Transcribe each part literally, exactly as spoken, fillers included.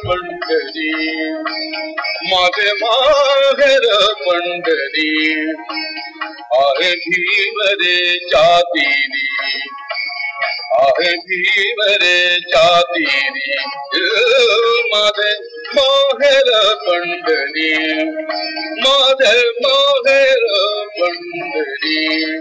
पंढरी माझे माहेर पंढरी आहे भीम रे चातिरी आहे भीम रे चातिरी माझे माहेर पंढरी माझे माहेर पंढरी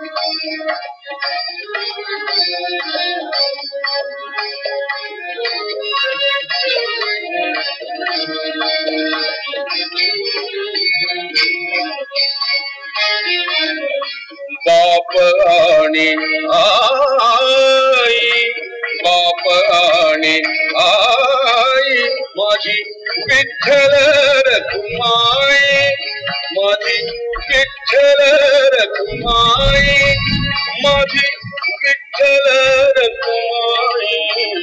बाप आणि आई बाप आणि आई माझी विठ्ठल रखुमाई माझी विठ्ठल रखुमाई माझी विठ्ठल रखुमाई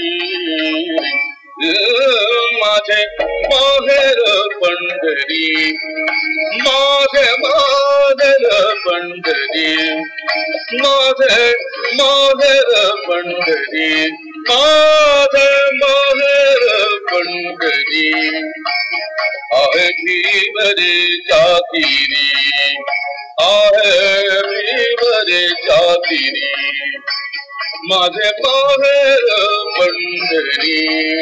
माझे माहेर पंढरी माझे माहेर पंढरी माझे माहेर पंढरी माझे माहेर पंढरी आहे भीम रे चातिरी आहे भीम रे चातिरी माझे माहेर पंढरी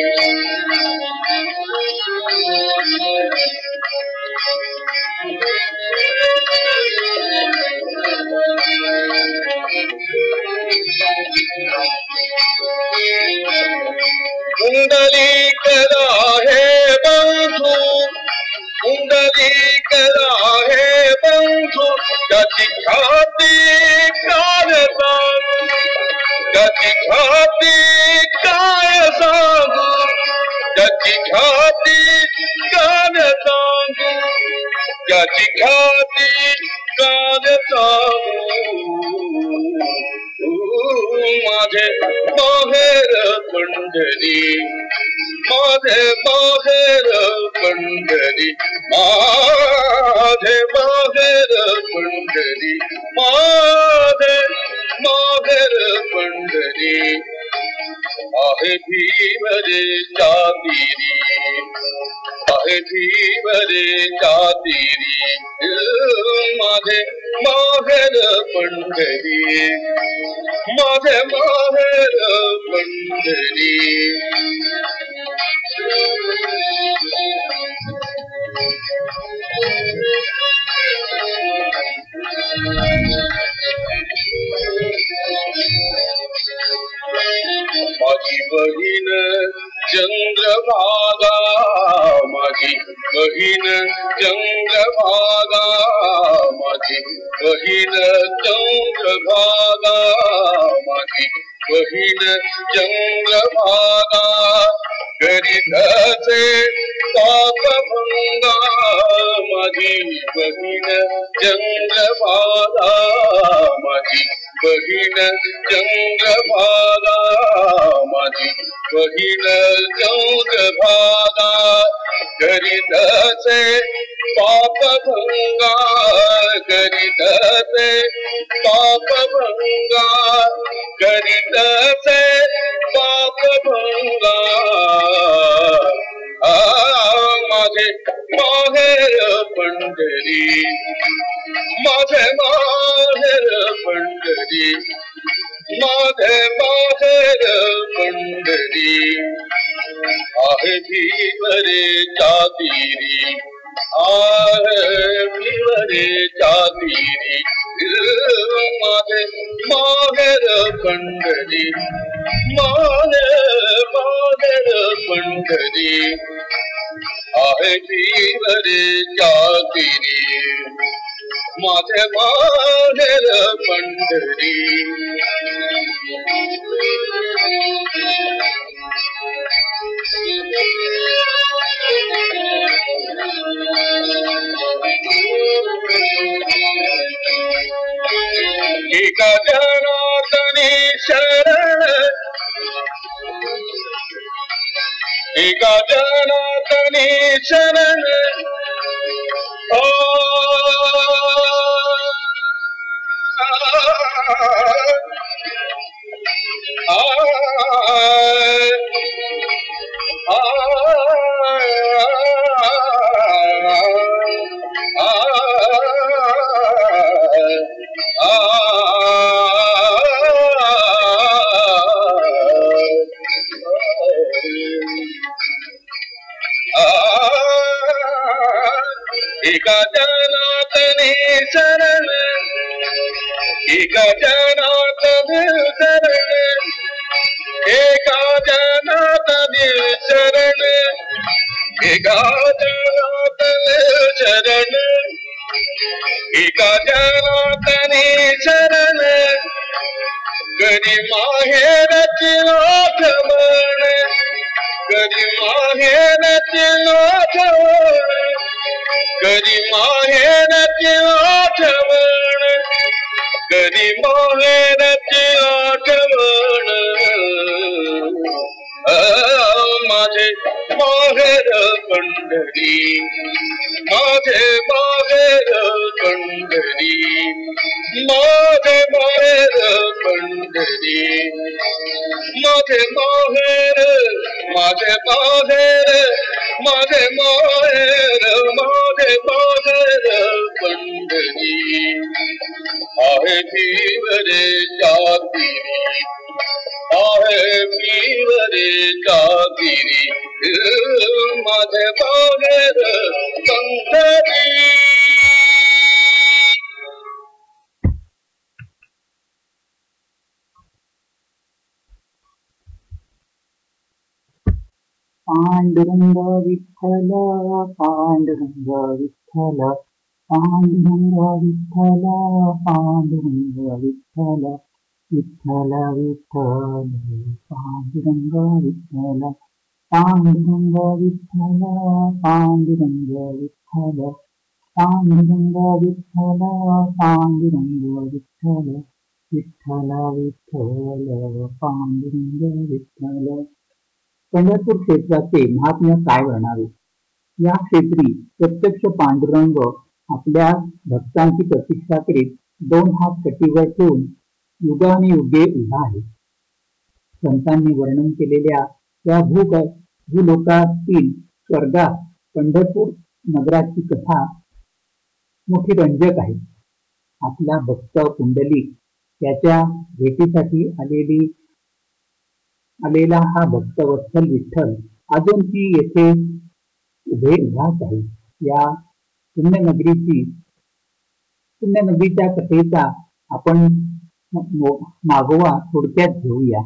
कुंडली करा है बंधु कुंडली करा है बंधु गति खाती काय सांगू गति खाती काय सांगू गति खाती काय सांगू गति खाती काय सांगू माझे माहेर पंढरी माझे माहेर पंढरी माझे माहेर पंढरी माझे माहेर पंढरी आहे भीम रे चातिरी आहे भीम रे चातिरी माझे माहेर पंढरी माझे माहेर पंढरी माझी बहीण चंद्रभागा माझी बहीण चंद्रभागा माझी बहीण चंद्रभागा माझी बहीण चंद्रभागा गरीबचे पापभंगा माझी बहीण चंद्रभागा माझी बहीण चंद्रभागा माझी बहीण चंद्रभागा गरीबचे पापभंगा गरीबचे पापभंगा गरीबचे पापभंगा माझे माहेर पंढरी माझे माहेर पंढरी माझे माहेर पंढरी आहे भीम रे चातिरी आहे भीम रे चातिरी माझे माहेर पंढरी माझे माहेर पंढरी आहे भीम रे चातिरी माझे माहेर पंढरी एका जनातनी शरण एका जनातनी शरण ओ आ एका जनातने शरण एका जनातने शरण एका जनातने शरण एका जनातने शरण एका जनातने शरण कधी माहेरची आठवण कधी माहेरची आठवण कधी माहेरची आठवण कधी माहेरची आठवण माझे माहेर पंढरी माझे माहेर पंढरी माझे माहेर पंढरी माझे माहेर माझे माहेर माझे माहेर माझे माहेर पंढरी आहे भीवरे जातिरी आहे भीवरे जातिरी माझे माहेर पंढरी. पांडुरंग विठ्ठल पांडुरंग विठ्ठल पांडुरंग विठ्ठल पांडुरंग विठ्ठल विठ्ठल विठ्ठल पांडुरंग विठ्ठल पांडुरंग विठ्ठल पांडुरंग विठ्ठल पांडुरंग विठ्ठल पांडुरंग विठ्ठल विठ्ठल विठ्ठल पांडुरंग विठ्ठल. पंढरपूर क्षेत्राचे महात्म्य काय वर्णावे. या क्षेत्री प्रत्यक्ष पांडुरंग आपल्या भक्तांची प्रतीक्षा करीत दोन हात कटीवर ठेवून युगाने युगे उभा आहे. संतांनी वर्णन केलेल्या या भूक भूलोकातील स्वर्गात पंढरपूर नगराची कथा मोठी रंजक आहे. आपला भक्त पुंडलिक त्याच्या भेटीसाठी आलेली आलेला हा भक्तवत्सल विठ्ठल अजूनही येथे उभे उभाच आहे. या पुण्यनगरीची पुण्यनगरीच्या कथेचा आपण मागोवा थोडक्यात घेऊया.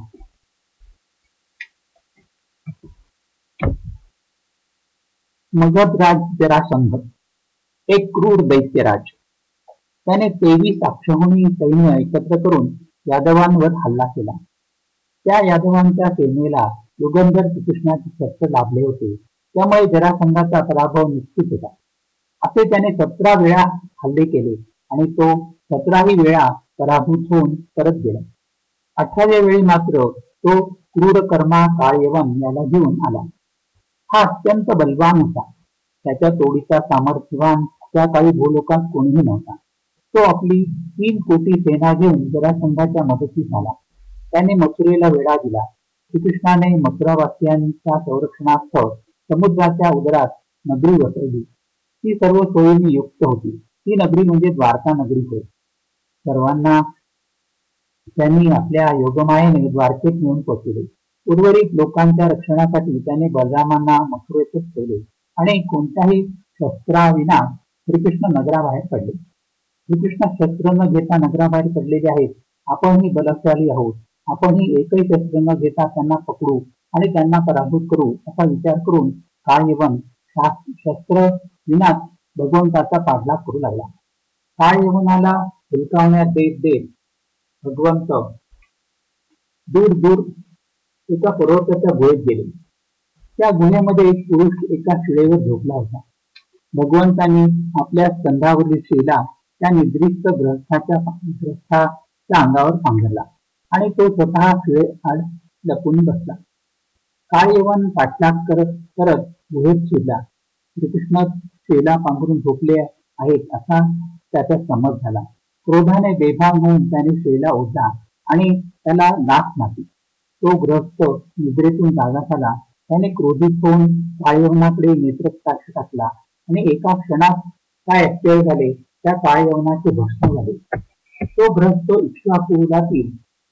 मगधराज जरासंध एक क्रूर दैत्यराज. त्याने तेवीस अक्षौहिणी सैन्य एकत्र करून यादवांवर हल्ला केला. त्या यादवांच्या सेनेला युगंधर श्रीकृष्णाचे शस्त्र लाभले होते. त्यामुळे जरासंधाचा पराभव निश्चित होता. असे त्याने सतरा वेळा हल्ले केले आणि तो सतराही वेळा पराभूत होऊन परत गेला. अठराव्या वेळी मात्र तो क्रूरकर्मा काळयवन याला घेऊन आला. हा अत्यंत बलवान होता. त्याच्या तोडीचा सामर्थ्यवान त्या काळी भूलोकात कोणीही नव्हता. तो आपली तीन कोटी सेना घेऊन जरासंधाच्या मदतीस आला. त्याने मथुरेला वेढा दिला. श्रीकृष्णाने मथुरावासियांच्या संरक्षणार्थ समुद्राच्या उदरात नगरी वसवली. ती सर्व सोयींनी युक्त होती. ती नगरी म्हणजे द्वारका नगरी होय. सर्वांना त्यांनी आपल्या योगमायेने द्वारकेत नेऊन पोचवले. उर्वरित लोकांच्या रक्षणासाठी त्याने बलरामांना मथुरेतच ठेवले आणि कोणत्याही शस्त्राविना श्रीकृष्ण नगराबाहेर पडले. श्रीकृष्ण शस्त्र न घेता नगराबाहेर पडलेले आहेत. आपणही बलशाली आहोत. आपणही एकही शस्त्र न घेता त्यांना पकडू आणि त्यांना पराभूत करू असा विचार करून काळयवन शस्त्र विनाच भगवंताचा पाठलाग करू लागला. काळयवनाला हुलकावण्यात देत देत भगवंत दूर दूर एका पर्वताच्या गुहेत गेले. त्या गुहेमध्ये एक पुरुष एका शिळेवर झोपला होता. भगवंतांनी आपल्या स्तंभावरील शिळा त्या निद्रिस्त ग्रस्थाच्या ग्रस्थाच्या अंगावर पांघरला आणि तो स्वतः शिळे आड लपून बसला. काळयवन पाठलाग करत करत गुहेत शिरला. श्रीकृष्ण शिळा पांघरून झोपले आहेत असा त्याचा समज झाला. क्रोधाने बेभान होऊन त्याने शिळा ओढला आणि त्याला लाथ मारली. तो ग्रस्त निद्रेतून जागा झाला. त्याने क्रोधित होऊन काळयवनाकडे नेत्रकटाक्ष टाकला आणि एका क्षणात काय अत्यय झाले त्या काळयवनाचे भस्म झाले. तो ग्रस्त इक्ष्वाकुलातील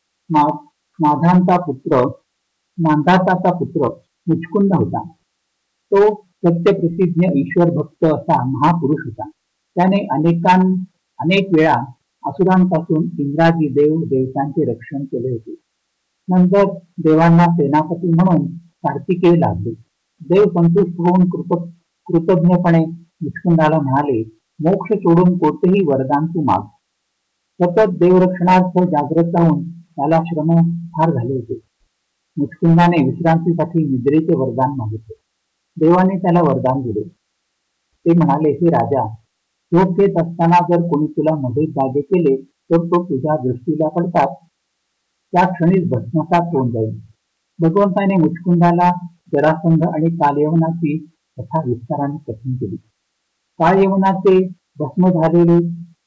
माधांचा पुत्र मांधाताचा पुत्र मुचकुंद होता. तो सत्यप्रसिद्ध ईश्वर भक्त असा महापुरुष होता. त्याने अनेकां अनेक वेळा असुरांपासून इंद्रादी देव देवतांचे रक्षण केले होते. नंतर देवांना सेनापती म्हणून कार्तिकेय लागले. देव संतुष्ट होऊन कृत कृतज्ञपणे मुचकुंदाला म्हणाले, मोक्ष सोडून कोणतेही वरदान तू माग. सतत देवरक्षणार्थ जागृत राहून त्याला श्रम फार झाले होते. मुचकुंदाने विश्रांतीसाठी निद्रेचे वरदान मागितले. देवाने त्याला वरदान दिले. ते म्हणाले, हे राजा, झोप घेत असताना जर कोणी तुला मध्ये जागे केले तर तो तुझ्या दृष्टीला पडतात त्या क्षणीच भस्मसात होऊन जाईल. भगवंताने मुचकुंदाला जरासंध आणि कालयवनाची कथा विस्ताराने कथन केली. कालयवनाचे भस्म झालेले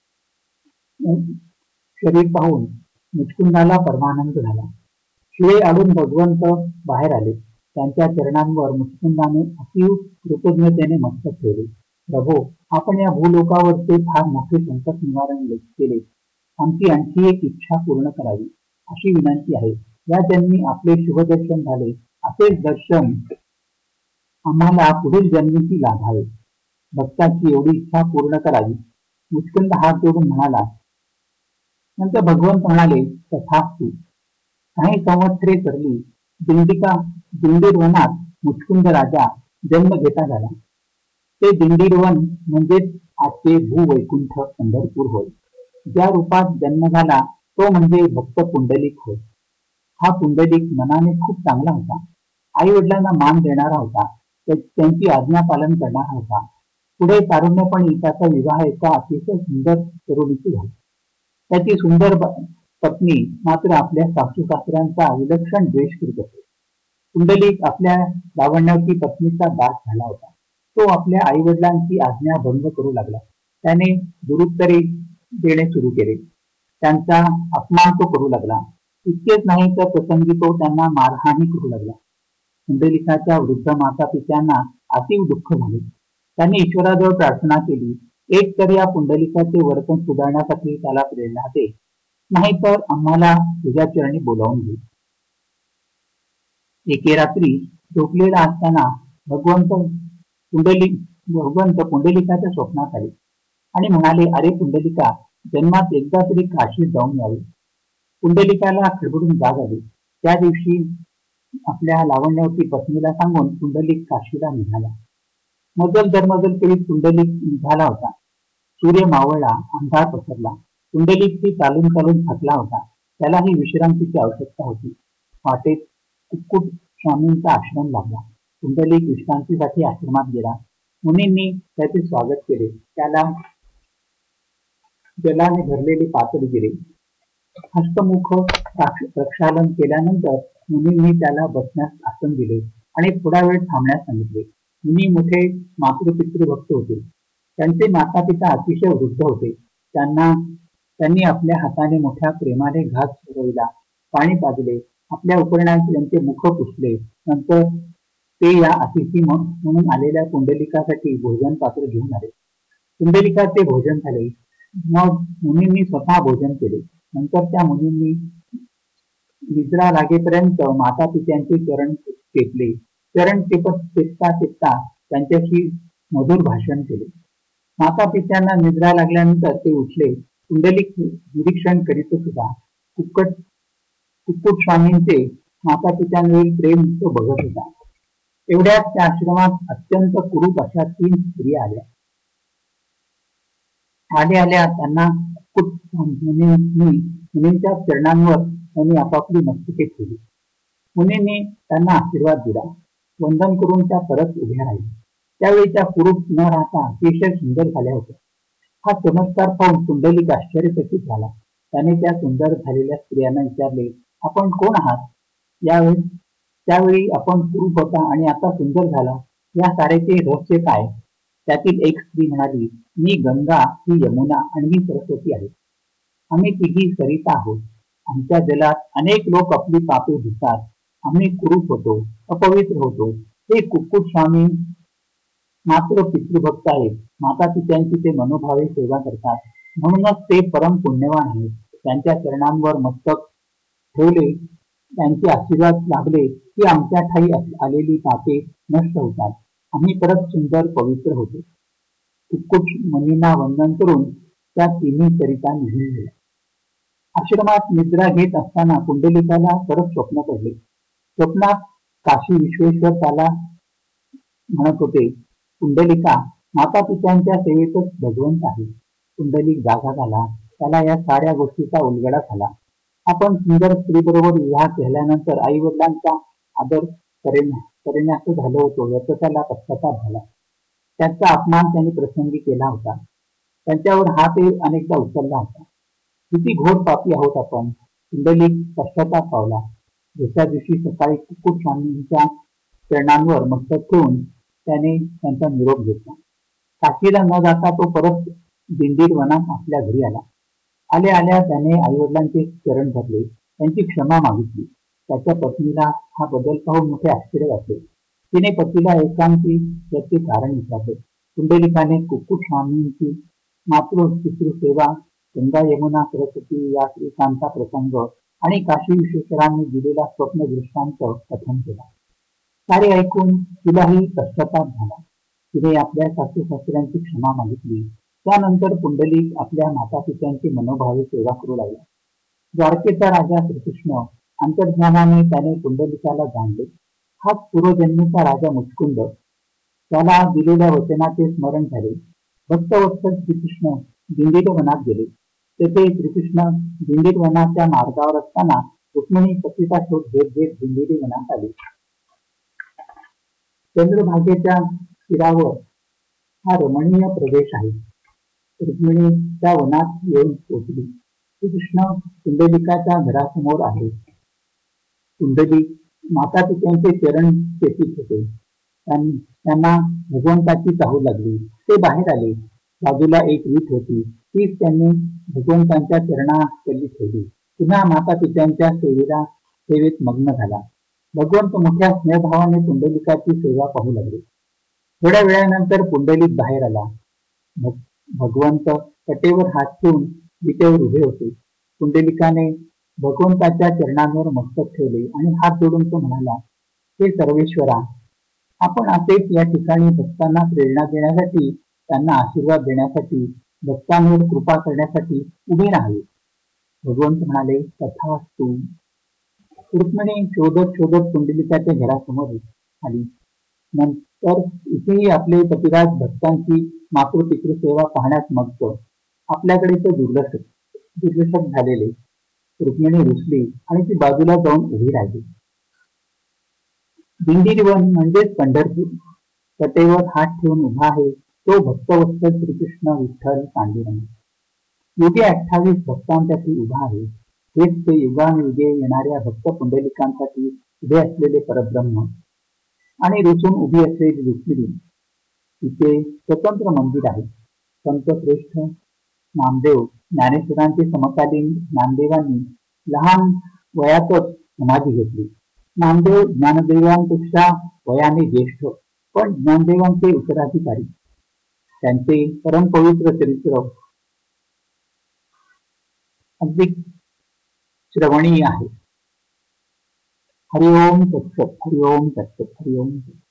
शरीर पाहून मुचकुंदाला परमानंद झाला. शिळे आडून भगवंत बाहेर आले. त्यांच्या चरणांवर मुचकुंदाने अतीव कृतज्ञतेने मस्तक ठेवले. प्रभो, आपण या भूलोकावरचे फार मोठे संकट निवारण केले. आमची आणखी एक इच्छा पूर्ण करावी अशी विनंती आहे. या जन्मी आपले शुभदर्शन झाले असेच दर्शन आम्हाला पुढील जन्मीची लाभावे. भक्ताची एवढी इच्छा पूर्ण करावी. मुचकुंद हात जोडून म्हणाला. नंतर भगवंत म्हणाले, तथास्तु. काही संवत्सरे सरली. दिंडिका दिंडीरवनात मुचकुंद राजा जन्म घेता झाला. ते दिंडीरवन म्हणजेच आजचे भूवैकुंठ पंढरपूर होय. ज्या रूपात जन्म झाला तो म्हणजे भक्त पुंडलिक होय. हा पुंडलिक मनाने खूप चांगला होता. आई वडिलांना मान देणारा होता. त्यांची आज्ञा पालन करणारा होता. पुढे तारुण्यपणी त्याचा विवाह एका अतिशय सुंदर तरुणीशी झाला. त्याची सुंदर पत्नी मात्र आपल्या सासू सासऱ्यांचा विलक्षण द्वेष करीत असे. पुंडलिक आपल्या लावण्याची पत्नीचा दास झाला होता. तो आपल्या आई वडिलांची आज्ञा भंग करू लागला. त्याने दुरुत्तरे देणे सुरू केले. त्यांचा अपमान तो करू लागला. इतकेच नाही तर प्रसंगी तो त्यांना मारहाणी करू लागला. पुंडलिकाच्या वृद्ध माता पित्यांना अतीव दुःख झाले. त्यांनी ईश्वराजवळ प्रार्थना केली, एक तर या पुंडलिकाचे वर्तन सुधारण्यासाठी त्याला प्रेरणा दे, नाहीतर आम्हाला तुझ्या चरणी बोलावून घे. एके रात्री झोपलेला असताना भगवंत पुंडलिक भगवंत पुंडलिकाच्या स्वप्नात आले आणि म्हणाले, अरे पुंडलिका, जन्मात एकदा तरी काशीत जाऊन यावे. पुंडलिकाला खडबडून जाग आली. त्या दिवशी आपल्या लावण्यावरती पत्नीला सांगून पुंडलिक काशीला निघाला. मजल दरमजल करीत पुंडलिक निघाला होता. सूर्य मावळला, अंधार पसरला. पुंडलिक चालून चालून थकला होता. त्यालाही विश्रांतीची आवश्यकता होती. वाटेत कुक्कुट स्वामींचा आश्रम लागला. पुंडलिक विश्रांतीसाठी आश्रमात गेला. मुनींनी त्याचे स्वागत केले. त्याला जलाने भरलेले पातळ दिले. हस्तमुख प्रक्षालन केल्यानंतर मुनींनी त्याला बसण्यास आसन दिले आणि थोडा वेळ थांबण्यास सांगितले. मुनी मोठे मातृपितृभक्त होते. त्यांचे माता पिता अतिशय वृद्ध होते. त्यांना त्यांनी आपल्या हाताने मोठ्या प्रेमाने घास पुरविला, पाणी पाजले, आपल्या उपकरणांचे त्यांचे मुख पुसले. नंतर ते या अतिथी म्हणून आलेल्या पुंडलिकासाठी भोजन पात्र घेऊन आले. पुंडलिकाचे भोजन झाले. मग मुनींनी स्वतः भोजन केले. नंतर त्या मुनींनी निद्रा लागेपर्यंत माता पित्यांचे चरण टेपले. चरण टेपत टेपता टेपता त्यांच्याशी मधुर भाषण केले. माता पित्यांना निद्रा लागल्यानंतर ते उठले. पुंडलिक निरीक्षण करीत सुद्धा कुक्कट कुक्कुट स्वामींचे माता पित्यांवरील प्रेम तो बघत होता. एवढ्यात त्या आश्रमात अत्यंत कुरूप अशा तीन स्त्रिया आल्या. आल्या आल्या त्यांना मुनींच्या चरणांवर त्यांनी आपापली मस्तके ठेवली. मुनींनी त्यांना आशीर्वाद दिला. वंदन करून त्या परत उभ्या राहिल्या. त्यावेळी त्या कुरूप न राहता अतिशय सुंदर झाल्या होत्या. हा चमत्कार पाहून पुंडलिक आश्चर्यचकित झाला. त्याने त्या सुंदर झालेल्या स्त्रियांना विचारले, आपण कोण आहात? यावेळी त्यावेळी आपण कुरूप होता आणि आता सुंदर झाला, या साऱ्याचे रहस्य काय? त्यातील एक स्त्री म्हणाली, मी गंगा, ही यमुना आणि मी सरस्वती आहे. आम्ही तिघी सरिता आहोत. आमच्या जलात अनेक लोक आपली पापे धुतात. आम्ही कुरूप होतो, अपवित्र होतो. हे कुक्कुट स्वामी मात्र पितृभक्त आहेत. माता पित्यांची ते मनोभावे सेवा करतात. म्हणूनच ते परम पुण्यवान आहेत. त्यांच्या चरणांवर मस्तक ठेवले, त्यांचे आशीर्वाद लाभले की आमच्या ठाई आलेली पापे नष्ट होतात. आम्ही परत सुंदर पवित्र होतो. कुक्कुट मुनींना वंदन करून त्या तिन्ही सरिता निघून गेल्या. आश्रमात निद्रा घेत असताना पुंडलिकाला परत स्वप्न पडले. स्वप्नात काशी विश्वेश्वर त्याला म्हणत होते, पुंडलिका, माता पित्यांच्या सेवेतच भगवंत आहे. पुंडलिक जागा झाला. त्याला या साऱ्या गोष्टीचा उलगडा झाला. आपण सुंदर स्त्री बरोबर विवाह केल्यानंतर आई वडिलांचा आदर करण्यास झालो होतो याचा त्याला पश्चाताप झाला. त्यांचा अपमान त्यांनी प्रसंगी केला होता. त्यांच्यावर हात अनेकदा उचलला होता. किती घोर पापी आहोत आपण. पुंडलिक पश्चाताप पावला. दुसऱ्या दिवशी सकाळी कुक्कुट स्वामींच्या चरणांवर मस्तक ठेवून त्याने त्यांचा निरोप घेतला. काशीला न जाता तो परत दिंडीर वनात आपल्या घरी आला. आल्या आल्या त्याने आईवडिलांचे चरण धरले, त्यांची क्षमा मागितली. त्याच्या पत्नीला हा बदल पाहून मोठे आश्चर्य वाटले. तिने पतीला एकांती याचे कारण विचारले. पुंडलिकाने कुक्कुट स्वामींची मातृ पितृसेवा, गंगा यमुना सरस्वती या श्रीकांचा प्रसंग आणि काशी विश्वेश्वरांनी दिलेला स्वप्न दृष्टांत कथन केला. सारे ऐकून तिलाही पश्चाताप झाला. तिने आपल्या सासू सासऱ्यांची क्षमा मागितली. त्यानंतर पुंडलिक आपल्या माता पित्यांची मनोभावे सेवा करू लागला. द्वारकेचा राजा श्रीकृष्ण अंतर्ज्ञानाने त्याने पुंडलिकाला जाणले. हाच पूर्वजन्मीचा राजा मुचकुंद. त्याला दिलेल्या वचनाचे स्मरण झाले. भक्तवत्सल श्रीकृष्ण दिंडीर वनात गेले. तेथे श्रीकृष्ण दिंडीर वनाच्या मार्गावर असताना रुक्मिणी पतीचा शोध घेत घेत दिंडीर वनात आले. चंद्रभागेच्या तीरावर हा रमणीय प्रदेश आहे. रुक्मिणी त्या वनात येऊन पोहोचली. श्रीकृष्ण पुंडलिकाच्या घरासमोर आहे. पुंडलिक माता पित्यांचे चरण चेतीत होते. त्यांना भगवंताची चाहूल लागली. ते बाहेर आले. बाजूला एक वीट होती. तीच त्यांनी भगवंतांच्या चरणाखाली ठेवली. पुन्हा माता पित्यांच्या सेवेला सेवेत मग्न झाला. भगवंत मोठ्या स्नेहभावाने पुंडलिकाची सेवा पाहू लागले. थोड्या वेळानंतर पुंडलिक बाहेर आला. भगवंत कटेवर हात ठेवून विटेवर उभे होते. पुंडलिकाने भगवंताच्या चरणांवर मस्तक ठेवले आणि हात जोडून तो म्हणाला, हे सर्वेश्वरा, आपण असेच या ठिकाणी भक्तांना प्रेरणा देण्यासाठी, त्यांना आशीर्वाद देण्यासाठी, भक्तांवर कृपा करण्यासाठी उभे राहावे. भगवंत म्हणाले, तथास्तु. रुक्मिणी शोधत शोधत पुंडलिकाच्या घरासमोर आली. नंतर इथेही आपले पतिराज भक्तांची मातृपितृ सेवा पाहण्यास मग्न. आपल्याकडे तो दुर्लक्ष दुर्लक्षक झालेले. रुक्मिणी रुसली आणि ती बाजूला जाऊन उभी राहिली. दिंडीरवन म्हणजेच पंढरपूर. कटेवर हात ठेवून उभा आहे तो भक्तवत्सल श्रीकृष्ण विठ्ठल पांडुरंग. युगे अठ्ठावीस भक्तांसाठी उभा आहे. हेच ते युगानुयुगे येणाऱ्या भक्त पुंडलिकांसाठी उभे असलेले परब्रह्म. आणि रुसून उभी असलेली रुक्मिणी. तिथे स्वतंत्र मंदिर आहे. संत श्रेष्ठ नामदेव ज्ञानेश्वरांचे समकालीन नामदेवांनी लहान वयातच समाधी घेतली. नामदेव ज्ञानदेवांपेक्षा वयाने ज्येष्ठ, पण ज्ञानदेवांचे उत्तराधिकारी. त्यांचे परमपवित्र चरित्र अगदी श्रवणीय आहे. हरिओम तत्सत. हरिओम तत्सत. हरिओम तत्सत.